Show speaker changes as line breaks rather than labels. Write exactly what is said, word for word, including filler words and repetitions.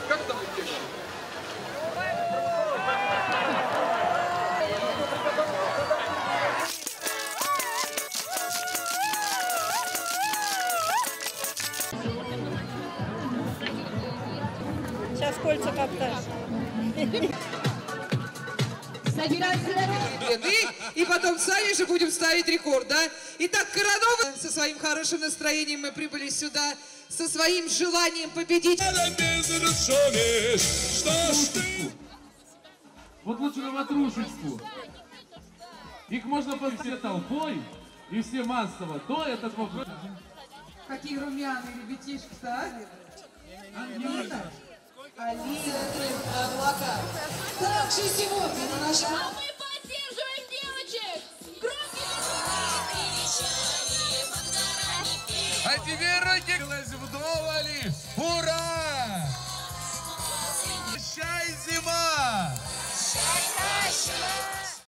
Как там у тебя?
Сейчас кольца коптать.
И потом сами же будем ставить рекорд, да? Итак, Коронова со своим хорошим настроением мы прибыли сюда, со своим желанием победить.
Вот лучше на ватрушечку. Их можно под все толпой и все массово. До этот вопрос.
Какие румяные ребятишки-то, а? Ангелина. Алина.
Также сегодня на нашем...
А мы поддерживаем девочек! Громкий!
А теперь